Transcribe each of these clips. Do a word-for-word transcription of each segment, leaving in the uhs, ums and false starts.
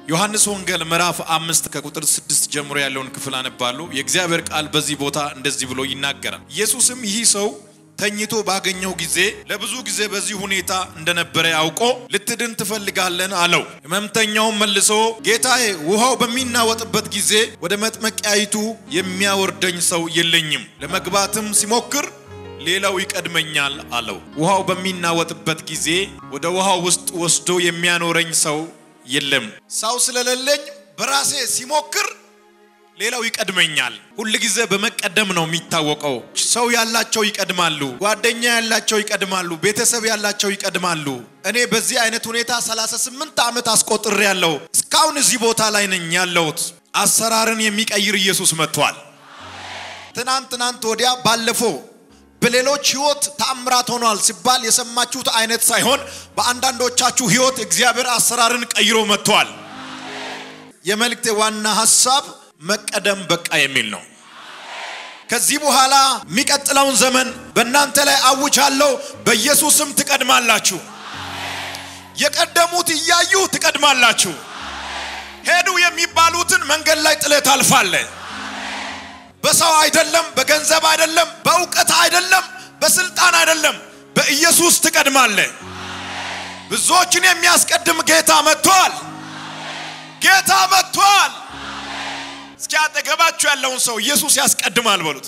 ዮሐንስ ወንጌል ምዕራፍ አምስት ከቁጥር ስድስት ጀምሮ ያለውን ክፍል አነባለሁ። የእግዚአብሔር ቃል በዚህ ቦታ እንደዚህ ብሎ ይናገራል። ኢየሱስም ይህ ሰው ተኝቶ ባገኘው ጊዜ ለብዙ ጊዜ በዚህ ሁኔታ እንደነበረ ያውቆ ልትድን ትፈልጋለህ አለው። ሕመምተኛው መልሶ ጌታዬ ውሃው በሚናወጥበት ጊዜ ወደ መጥመቂያይቱ የሚያወርደኝ ሰው የለኝም፣ ለመግባትም ሲሞክር ሌላው ይቀድመኛል አለው። ውሃው በሚናወጥበት ጊዜ ወደ ውሃው ውስጥ ወስዶ የሚያኖረኝ ሰው የለም፣ ሰው ስለሌለኝ በራሴ ሲሞክር ሌላው ይቀድመኛል። ሁሉ ጊዜ በመቀደም ነው የሚታወቀው። ሰው ያላቸው ይቀድማሉ፣ ጓደኛ ያላቸው ይቀድማሉ፣ ቤተሰብ ያላቸው ይቀድማሉ። እኔ በዚህ አይነት ሁኔታ ሰላሳ ስምንት ዓመት አስቆጥሬያለሁ። እስካሁን እዚህ ቦታ ላይ ነኝ ያለሁት። አሰራርን የሚቀይር ኢየሱስ መጥቷል። ትናንት ትናንት ወዲያ ባለፈው በሌሎች ህይወት ተአምራት ሆኗል ሲባል የሰማችሁት አይነት ሳይሆን በአንዳንዶቻችሁ ህይወት እግዚአብሔር አሰራርን ቀይሮ መጥቷል። የመልእክቴ ዋና ሐሳብ መቀደም በቃ የሚል ነው። ከዚህ በኋላ የሚቀጥለውን ዘመን በእናንተ ላይ አውጃለሁ። በኢየሱስም ትቀድማላችሁ። የቀደሙት እያዩ ትቀድማላችሁ። ሄዱ የሚባሉትን መንገድ ላይ ጥለት አልፋለህ። በሰው አይደለም፣ በገንዘብ አይደለም፣ በእውቀት አይደለም፣ በስልጣን አይደለም፣ በኢየሱስ ትቀድማለህ። ብዙዎችን የሚያስቀድም ጌታ መጥቷል። ጌታ መጥቷል። እስኪ አጠገባችሁ ያለውን ሰው ኢየሱስ ያስቀድማል በሉት።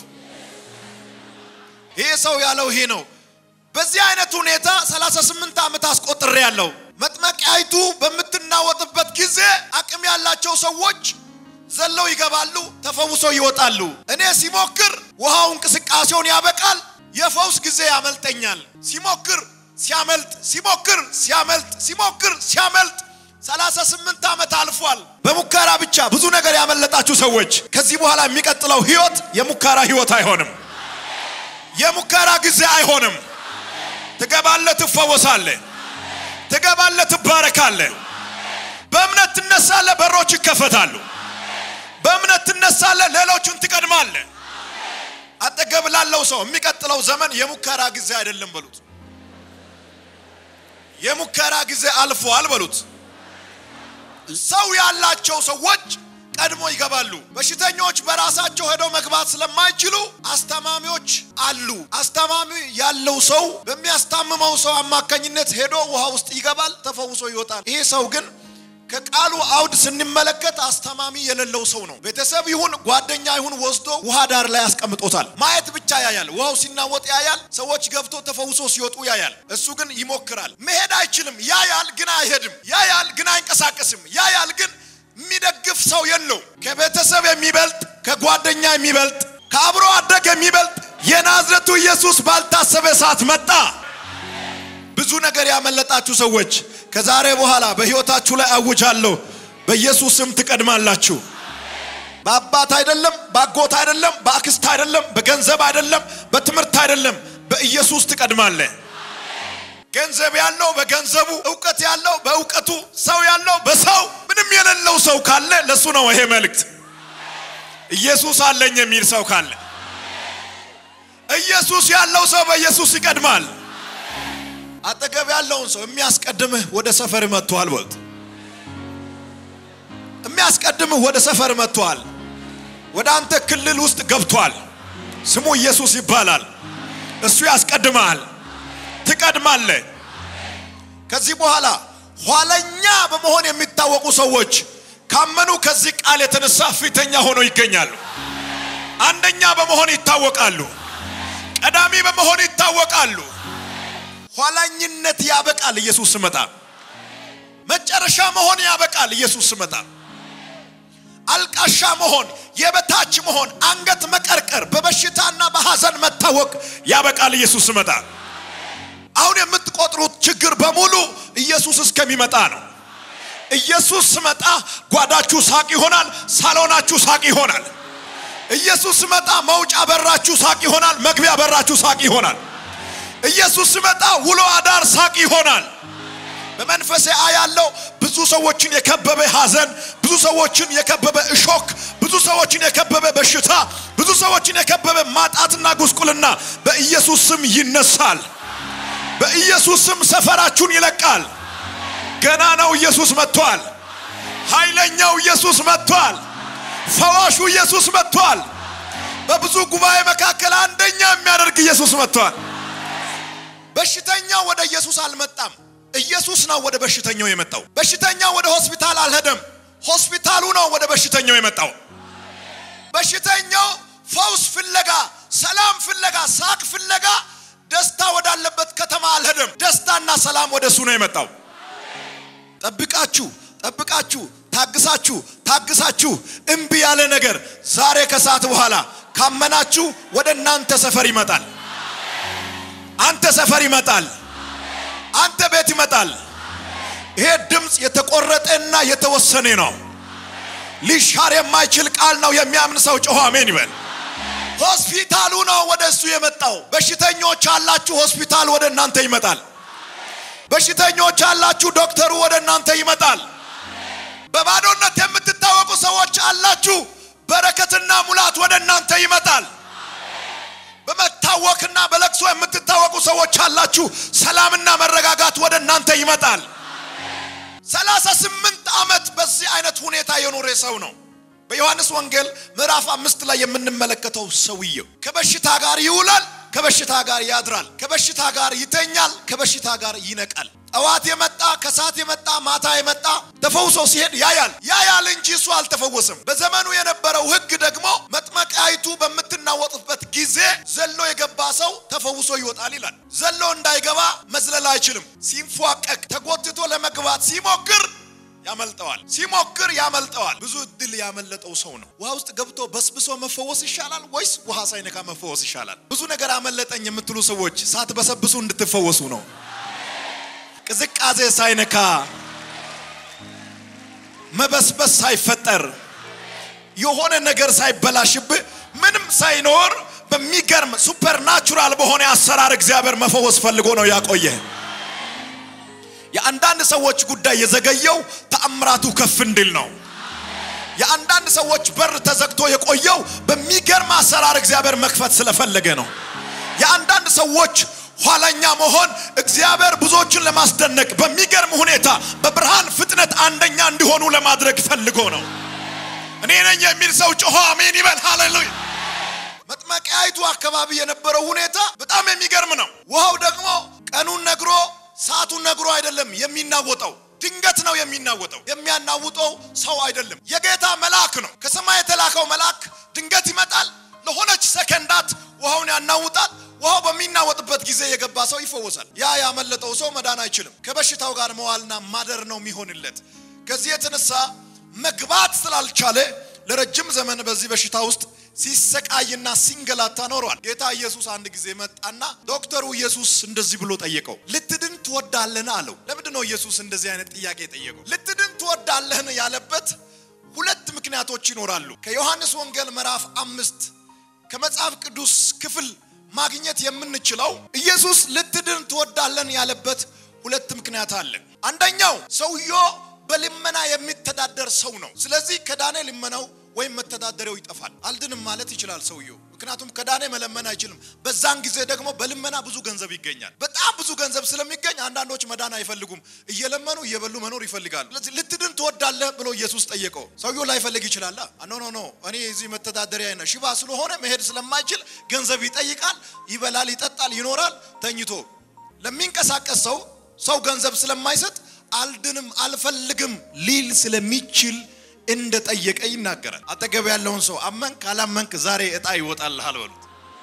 ይሄ ሰው ያለው ይሄ ነው። በዚህ አይነት ሁኔታ ሰላሳ ስምንት ዓመት አስቆጥሬያለሁ። መጥመቂያይቱ በመትናወጥበት ጊዜ አቅም ያላቸው ሰዎች ዘለው ይገባሉ፣ ተፈውሰው ይወጣሉ። እኔ ሲሞክር ውሃው እንቅስቃሴውን ያበቃል፣ የፈውስ ጊዜ ያመልጠኛል። ሲሞክር ሲያመልጥ፣ ሲሞክር ሲያመልጥ፣ ሲሞክር ሲያመልጥ ሰላሳ ስምንት ዓመት አልፏል። በሙከራ ብቻ ብዙ ነገር ያመለጣችሁ ሰዎች ከዚህ በኋላ የሚቀጥለው ህይወት የሙከራ ህይወት አይሆንም። የሙከራ ጊዜ አይሆንም። ትገባለህ፣ ትፈወሳለህ፣ ትገባለህ፣ ትባረካለህ። በእምነት ትነሳለህ፣ በሮች ይከፈታሉ። በእምነት ትነሳለህ፣ ሌሎችን ትቀድማለህ። አጠገብ ላለው ሰው የሚቀጥለው ዘመን የሙከራ ጊዜ አይደለም በሉት። የሙከራ ጊዜ አልፏል በሉት። ሰው ያላቸው ሰዎች ቀድሞ ይገባሉ። በሽተኞች በራሳቸው ሄደው መግባት ስለማይችሉ አስተማሚዎች አሉ። አስተማሚ ያለው ሰው በሚያስታምመው ሰው አማካኝነት ሄዶ ውሃ ውስጥ ይገባል፣ ተፈውሶ ይወጣል። ይሄ ሰው ግን ከቃሉ አውድ ስንመለከት አስተማሚ የሌለው ሰው ነው። ቤተሰብ ይሁን ጓደኛ ይሁን ወስዶ ውሃ ዳር ላይ ያስቀምጦታል። ማየት ብቻ ያያል። ውሃው ሲናወጥ ያያል፣ ሰዎች ገብቶ ተፈውሶ ሲወጡ ያያል። እሱ ግን ይሞክራል። መሄድ አይችልም። ያያል ግን አይሄድም። ያያል ግን አይንቀሳቀስም። ያያል ግን የሚደግፍ ሰው የለው። ከቤተሰብ የሚበልጥ፣ ከጓደኛ የሚበልጥ፣ ከአብሮ አደግ የሚበልጥ የናዝሬቱ ኢየሱስ ባልታሰበ ሰዓት መጣ። ብዙ ነገር ያመለጣችሁ ሰዎች ከዛሬ በኋላ በህይወታችሁ ላይ አውጃለሁ፣ በኢየሱስም ትቀድማላችሁ። በአባት አይደለም፣ በአጎት አይደለም፣ በአክስት አይደለም፣ በገንዘብ አይደለም፣ በትምህርት አይደለም፣ በኢየሱስ ትቀድማለህ። ገንዘብ ያለው በገንዘቡ፣ ዕውቀት ያለው በዕውቀቱ፣ ሰው ያለው በሰው፣ ምንም የሌለው ሰው ካለ ለሱ ነው ይሄ መልእክት። ኢየሱስ አለኝ የሚል ሰው ካለ ኢየሱስ ያለው ሰው በኢየሱስ ይቀድማል። አጠገብ ያለውን ሰው የሚያስቀድምህ ወደ ሰፈር መጥቷል በሉት። የሚያስቀድምህ ወደ ሰፈር መጥቷል። ወደ አንተ ክልል ውስጥ ገብቷል። ስሙ ኢየሱስ ይባላል። እሱ ያስቀድማል፣ ትቀድማለህ። ከዚህ በኋላ ኋለኛ በመሆን የሚታወቁ ሰዎች ካመኑ ከዚህ ቃል የተነሳ ፊተኛ ሆነው ይገኛሉ። አንደኛ በመሆን ይታወቃሉ። ቀዳሚ በመሆን ይታወቃሉ። ኋላኝነት ያበቃል ኢየሱስ ሲመጣ። መጨረሻ መሆን ያበቃል ኢየሱስ ሲመጣ። አልቃሻ መሆን፣ የበታች መሆን፣ አንገት መቀርቀር፣ በበሽታና በሐዘን መታወቅ ያበቃል ኢየሱስ ሲመጣ። አሁን የምትቆጥሩት ችግር በሙሉ ኢየሱስ እስከሚመጣ ነው። ኢየሱስ ሲመጣ ጓዳችሁ ሳቅ ይሆናል፣ ሳሎናችሁ ሳቅ ይሆናል። ኢየሱስ ሲመጣ መውጫ በራችሁ ሳቅ ይሆናል፣ መግቢያ በራችሁ ሳቅ ይሆናል። ኢየሱስ ሲመጣ ውሎ አዳር ሳቅ ይሆናል። በመንፈሴ አያለው ብዙ ሰዎችን የከበበ ሐዘን፣ ብዙ ሰዎችን የከበበ እሾክ፣ ብዙ ሰዎችን የከበበ በሽታ፣ ብዙ ሰዎችን የከበበ ማጣትና ጉስቁልና በኢየሱስ ስም ይነሳል። በኢየሱስ ስም ሰፈራችሁን ይለቃል። ገና ነው ኢየሱስ መጥቷል። ኃይለኛው ኢየሱስ መጥቷል ፈዋሹ ኢየሱስ መጥቷል በብዙ ጉባኤ መካከል አንደኛ የሚያደርግ ኢየሱስ መጥቷል በሽተኛው ወደ ኢየሱስ አልመጣም ኢየሱስ ነው ወደ በሽተኛው የመጣው በሽተኛው ወደ ሆስፒታል አልሄደም ሆስፒታሉ ነው ወደ በሽተኛው የመጣው በሽተኛው ፈውስ ፍለጋ ሰላም ፍለጋ ሳቅ ፍለጋ ደስታ ወዳለበት ከተማ አልሄደም ደስታና ሰላም ወደሱ ነው የመጣው ጠብቃችሁ ጠብቃችሁ ታግሳችሁ ታግሳችሁ እምቢ ያለ ነገር ዛሬ ከሰዓት በኋላ ካመናችሁ ወደ እናንተ ሰፈር ይመጣል አንተ ሰፈር ይመጣል አንተ ቤት ይመጣል ይሄ ድምጽ የተቆረጠና የተወሰነ ነው ሊሻር የማይችል ቃል ነው የሚያምን ሰው ጮህ አሜን ይበል ሆስፒታሉ ነው ወደሱ የመጣው በሽተኞች አላችሁ ሆስፒታል ወደ እናንተ ይመጣል በሽተኞች አላችሁ ዶክተሩ ወደ እናንተ ይመጣል በባዶነት የምትታወቁ ሰዎች አላችሁ በረከትና ሙላት ወደ እናንተ ይመጣል በመታወክና በለቅሶ የምትታወቁ ሰዎች አላችሁ ሰላምና መረጋጋት ወደ እናንተ ይመጣል ሰላሳ ስምንት አመት በዚህ አይነት ሁኔታ የኖረ ሰው ነው በዮሐንስ ወንጌል ምዕራፍ አምስት ላይ የምንመለከተው ሰውየው ከበሽታ ጋር ይውላል ከበሽታ ጋር ያድራል ከበሽታ ጋር ይተኛል ከበሽታ ጋር ይነቃል ጠዋት የመጣ ከሰዓት የመጣ ማታ የመጣ ተፈውሶ ሲሄድ ያያል ያያል እንጂ እሱ አልተፈወሰም በዘመኑ የነበረው ህግ ደግሞ መጥመቂያይቱ በመትናወጥበት ጊዜ ዘሎ የገባ ሰው ተፈውሶ ይወጣል ይላል ዘሎ እንዳይገባ መዝለል አይችልም ሲንፏቀቅ ተጎትቶ ለመግባት ሲሞክር ያመልጠዋል ሲሞክር ያመልጠዋል ብዙ ድል ያመለጠው ሰው ነው ውሃ ውስጥ ገብቶ በስብሶ መፈወስ ይሻላል ወይስ ውሃ ሳይነካ መፈወስ ይሻላል ብዙ ነገር አመለጠኝ የምትሉ ሰዎች ሳትበሰብሱ እንድትፈወሱ ነው ቅዝቃዜ ሳይነካ መበስበስ ሳይፈጠር የሆነ ነገር ሳይበላሽብህ ምንም ሳይኖር በሚገርም ሱፐርናቹራል በሆነ አሰራር እግዚአብሔር መፈወስ ፈልጎ ነው ያቆየ የአንዳንድ ሰዎች ጉዳይ የዘገየው ተአምራቱ ከፍ እንዲል ነው የአንዳንድ ሰዎች በር ተዘግቶ የቆየው በሚገርም አሰራር እግዚአብሔር መክፈት ስለፈለገ ነው የአንዳንድ ሰዎች ኋላኛ መሆን እግዚአብሔር ብዙዎችን ለማስደነቅ በሚገርም ሁኔታ በብርሃን ፍጥነት አንደኛ እንዲሆኑ ለማድረግ ፈልጎ ነው እኔ ነኝ የሚል ሰው ጮህ አሜን ይበል ሃሌሉያ መጥመቂያይቱ አካባቢ የነበረው ሁኔታ በጣም የሚገርም ነው ውሃው ደግሞ ቀኑን ነግሮ ሰዓቱን ነግሮ አይደለም የሚናወጣው ድንገት ነው የሚናወጣው የሚያናውጣው ሰው አይደለም የጌታ መልአክ ነው ከሰማይ የተላከው መልአክ ድንገት ይመጣል ለሆነች ሰከንዳት ውሃውን ያናውጣል ውሃው በሚናወጥበት ጊዜ የገባ ሰው ይፈወሳል ያ ያመለጠው ሰው መዳን አይችልም ከበሽታው ጋር መዋልና ማደር ነው የሚሆንለት ከዚህ የተነሳ መግባት ስላልቻለ ለረጅም ዘመን በዚህ በሽታ ውስጥ ሲሰቃይና ሲንገላታ ኖሯል ጌታ ኢየሱስ አንድ ጊዜ መጣና ዶክተሩ ኢየሱስ እንደዚህ ብሎ ጠየቀው ልትድን ትወዳለህ አለው ለምንድን ነው ኢየሱስ እንደዚህ አይነት ጥያቄ ጠየቀው ልትድን ትወዳለህ ያለበት ሁለት ምክንያቶች ይኖራሉ ከዮሐንስ ወንጌል ምዕራፍ አምስት ከመጽሐፍ ቅዱስ ክፍል ማግኘት የምንችለው ኢየሱስ ልትድን ትወዳለህ ያለበት ሁለት ምክንያት አለ አንደኛው ሰውየው በልመና የሚተዳደር ሰው ነው ስለዚህ ከዳነ ልመናው ወይም መተዳደሪያው ይጠፋል አልድንም ማለት ይችላል ሰውየው ምክንያቱም ከዳነ መለመን አይችልም በዛን ጊዜ ደግሞ በልመና ብዙ ገንዘብ ይገኛል በጣም ብዙ ገንዘብ ስለሚገኝ አንዳንዶች መዳን አይፈልጉም እየለመኑ እየበሉ መኖር ይፈልጋሉ ስለዚህ ልትድን ትወዳለህ ብሎ ኢየሱስ ጠየቀው ሰውየው ላይፈልግ ይችላል ኖ ኖ ኖ እኔ እዚህ መተዳደሪያ አይነ ሽባ ስለሆነ መሄድ ስለማይችል ገንዘብ ይጠይቃል ይበላል ይጠጣል ይኖራል ተኝቶ ለሚንቀሳቀስ ሰው ሰው ገንዘብ ስለማይሰጥ አልድንም አልፈልግም ሊል ስለሚችል እንደ ጠየቀ ይናገራል አጠገብ ያለውን ሰው አመንክ አላመንክ ዛሬ እጣ ይወጣልሃል በሉት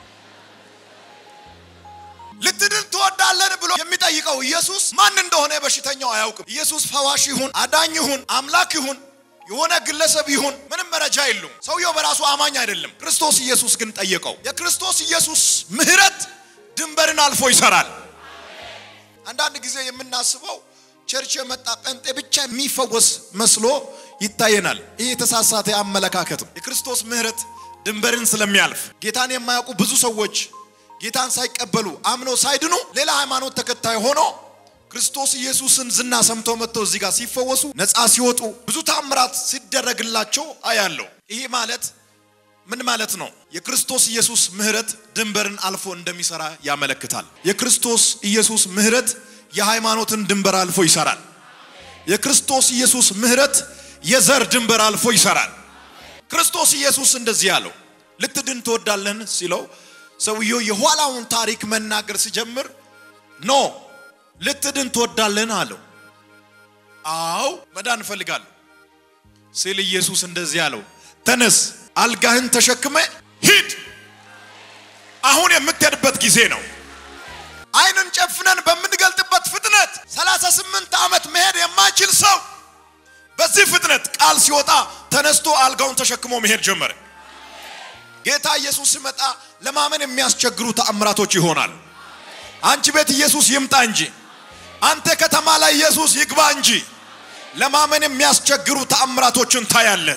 ልትድን ትወዳለህ ብሎ የሚጠይቀው ኢየሱስ ማን እንደሆነ በሽተኛው አያውቅም ኢየሱስ ፈዋሽ ይሁን አዳኝ ይሁን አምላክ ይሁን የሆነ ግለሰብ ይሁን ምንም መረጃ የለውም ሰውየው በራሱ አማኝ አይደለም ክርስቶስ ኢየሱስ ግን ጠየቀው የክርስቶስ ኢየሱስ ምህረት ድንበርን አልፎ ይሰራል አንዳንድ ጊዜ የምናስበው ቸርች የመጣ ጴንጤ ብቻ የሚፈወስ መስሎ ይታየናል ይሄ የተሳሳተ አመለካከት የክርስቶስ ምህረት ድንበርን ስለሚያልፍ ጌታን የማያውቁ ብዙ ሰዎች ጌታን ሳይቀበሉ አምነው ሳይድኑ ሌላ ሃይማኖት ተከታይ ሆኖ ክርስቶስ ኢየሱስን ዝና ሰምተው መጥተው እዚህ ጋር ሲፈወሱ ነፃ ሲወጡ ብዙ ታምራት ሲደረግላቸው አያለው ይሄ ማለት ምን ማለት ነው የክርስቶስ ኢየሱስ ምህረት ድንበርን አልፎ እንደሚሰራ ያመለክታል የክርስቶስ ኢየሱስ ምህረት የሃይማኖትን ድንበር አልፎ ይሰራል የክርስቶስ ኢየሱስ ምህረት የዘር ድንበር አልፎ ይሰራል ክርስቶስ ኢየሱስ እንደዚህ ያለው ልትድን ተወዳለን ሲለው ሰውየው የኋላውን ታሪክ መናገር ሲጀምር ኖ ልትድን ተወዳለን አለው አው መዳን ፈልጋለሁ ሲል ኢየሱስ እንደዚህ ያለው ተነስ አልጋህን ተሸክመ ሂድ አሁን የምትሄድበት ጊዜ ነው አይንን ጨፍነን በመንገልጥበት ፍጥነት ሰላሳ ስምንት ዓመት መሄድ የማይችል ሰው በዚህ ፍጥነት ቃል ሲወጣ ተነስቶ አልጋውን ተሸክሞ መሄድ ጀመረ ጌታ ኢየሱስ ሲመጣ ለማመን የሚያስቸግሩ ተአምራቶች ይሆናል አንቺ ቤት ኢየሱስ ይምጣ እንጂ አንተ ከተማ ላይ ኢየሱስ ይግባ እንጂ ለማመን የሚያስቸግሩ ተአምራቶችን ታያለ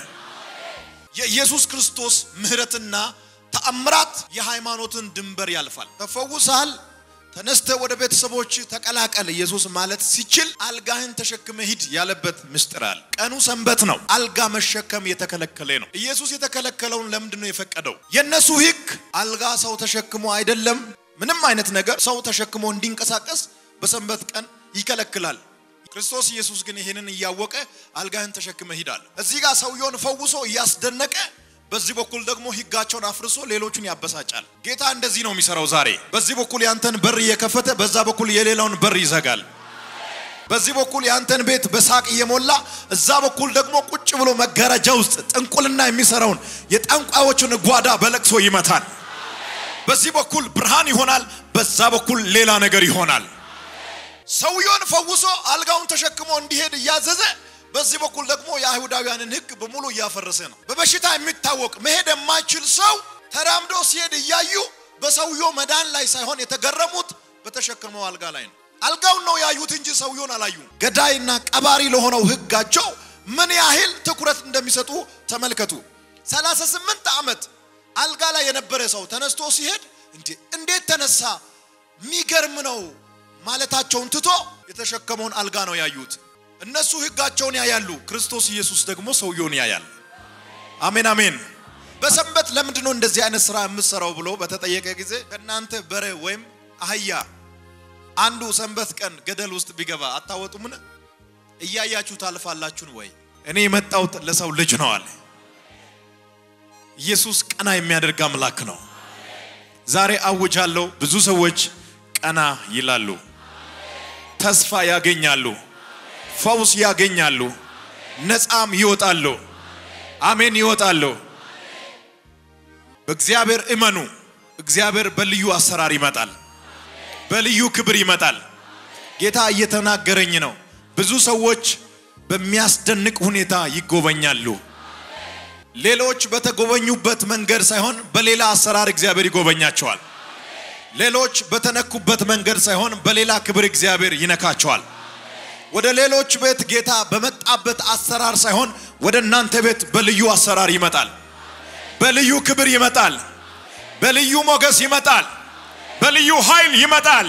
የኢየሱስ ክርስቶስ ምህረትና ተአምራት የሃይማኖትን ድንበር ያልፋል ተፈውሳል ተነስተ ወደ ቤተሰቦች ተቀላቀል ኢየሱስ ማለት ሲችል አልጋህን ተሸክመ ሂድ ያለበት ምስጥራል ቀኑ ሰንበት ነው አልጋ መሸከም የተከለከለ ነው ኢየሱስ የተከለከለውን ለምንድነው የፈቀደው የነሱ ህግ አልጋ ሰው ተሸክሞ አይደለም ምንም አይነት ነገር ሰው ተሸክሞ እንዲንቀሳቀስ በሰንበት ቀን ይከለክላል ክርስቶስ ኢየሱስ ግን ይሄንን ያወቀ አልጋህን ተሸክመ ሂዳል እዚህ ጋር ሰውየውን ፈውሶ ያስደነቀ በዚህ በኩል ደግሞ ህጋቸውን አፍርሶ ሌሎችን ያበሳጫል ጌታ እንደዚህ ነው የሚሰራው ዛሬ በዚህ በኩል ያንተን በር እየከፈተ በዛ በኩል የሌላውን በር ይዘጋል በዚህ በኩል ያንተን ቤት በሳቅ እየሞላ እዛ በኩል ደግሞ ቁጭ ብሎ መጋረጃ ውስጥ ጥንቁልና የሚሰራውን የጠንቋዮችን ጓዳ በለቅሶ ይመታል በዚህ በኩል ብርሃን ይሆናል በዛ በኩል ሌላ ነገር ይሆናል ሰውየውን ፈውሶ አልጋውን ተሸክሞ እንዲሄድ ያዘዘ በዚህ በኩል ደግሞ የአይሁዳውያንን ህግ በሙሉ ያፈረሰ ነው በበሽታ የሚታወቅ መሄድ የማይችል ሰው ተራምዶ ሲሄድ ያዩ በሰውየው መዳን ላይ ሳይሆን የተገረሙት በተሸከመው አልጋ ላይ ነው አልጋውን ነው ያዩት እንጂ ሰውየውን አላዩ ገዳይና ቀባሪ ለሆነው ህጋቸው ምን ያህል ትኩረት እንደሚሰጡ ተመልከቱ ሰላሳ ስምንት ዓመት አልጋ ላይ የነበረ ሰው ተነስቶ ሲሄድ እንዴ እንዴት ተነሳ ሚገርም ነው ማለታቸውን ትቶ የተሸከመውን አልጋ ነው ያዩት እነሱ ህጋቸውን ያያሉ ክርስቶስ ኢየሱስ ደግሞ ሰውየውን ያያል አሜን አሜን በሰንበት ለምንድነው እንደዚህ አይነት ስራ የምትሰራው ብሎ በተጠየቀ ጊዜ ከናንተ በረ ወይም አህያ አንዱ ሰንበት ቀን ገደል ውስጥ ቢገባ አታወጡምን እያያችሁ ታልፋላችሁ ወይ እኔ የመጣው ለሰው ልጅ ነው አለ ኢየሱስ ቀና የሚያደርግ አምላክ ነው ዛሬ አውጃለሁ ብዙ ሰዎች ቀና ይላሉ ተስፋ ያገኛሉ ፈውስ ያገኛሉ ነፃም ይወጣሉ አሜን ይወጣሉ በእግዚአብሔር እመኑ እግዚአብሔር በልዩ አሰራር ይመጣል በልዩ ክብር ይመጣል ጌታ እየተናገረኝ ነው ብዙ ሰዎች በሚያስደንቅ ሁኔታ ይጎበኛሉ ሌሎች በተጎበኙበት መንገድ ሳይሆን በሌላ አሰራር እግዚአብሔር ይጎበኛቸዋል ሌሎች በተነኩበት መንገድ ሳይሆን በሌላ ክብር እግዚአብሔር ይነካቸዋል ወደ ሌሎች ቤት ጌታ በመጣበት አሰራር ሳይሆን ወደ እናንተ ቤት በልዩ አሰራር ይመጣል በልዩ ክብር ይመጣል በልዩ ሞገስ ይመጣል በልዩ ኃይል ይመጣል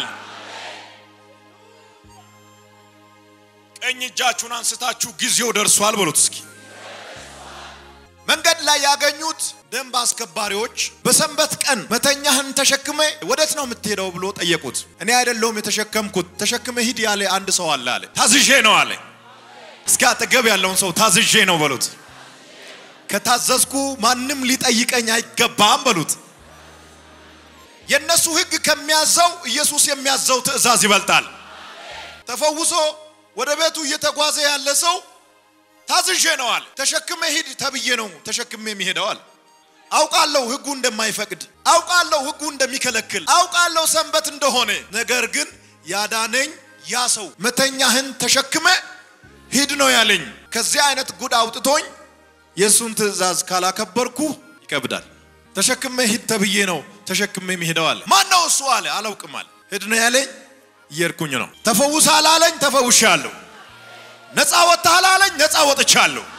ቀኝ እጃችሁን አንስታችሁ ጊዜው ደርሷል በሉት እስኪ መንገድ ላይ ያገኙት ደንብ አስከባሪዎች በሰንበት ቀን መተኛህን ተሸክመ ወዴት ነው የምትሄደው ብሎ ጠየቁት እኔ አይደለም የተሸከምኩት ተሸክመ ሂድ ያለ አንድ ሰው አለ አለ ታዝዤ ነው አለ እስኪ አጠገብ ያለውን ሰው ታዝዤ ነው በሉት ከታዘዝኩ ማንንም ሊጠይቀኝ አይገባም በሉት የነሱ ህግ ከሚያዘው ኢየሱስ የሚያዘው ትእዛዝ ይበልጣል ተፈውሶ ወደ ቤቱ እየተጓዘ ያለ ሰው ታዝዤ ነው አለ ተሸክመ ሂድ ተብዬ ነው ተሸክመ የሚሄደው አለ አውቃለሁ ህጉ እንደማይፈቅድ አውቃለሁ ህጉ እንደሚከለክል አውቃለሁ ሰንበት እንደሆነ ነገር ግን ያዳነኝ ያ ሰው መተኛህን ተሸክመ ሂድ ነው ያለኝ ከዚህ አይነት ጉድ አውጥቶኝ የሱን ትእዛዝ ካላከበርኩ ይከብዳል ተሸክመ ሂድ ተብዬ ነው ተሸክመ የሚሄደው አለ ማን ነው እሱ አለ አላውቅም አለ ሂድ ነው ያለኝ ይርኩኝ ነው ተፈውሳል አለኝ ተፈውሻለሁ ነፃ ወጣሃል አለኝ ነፃ ወጥቻለሁ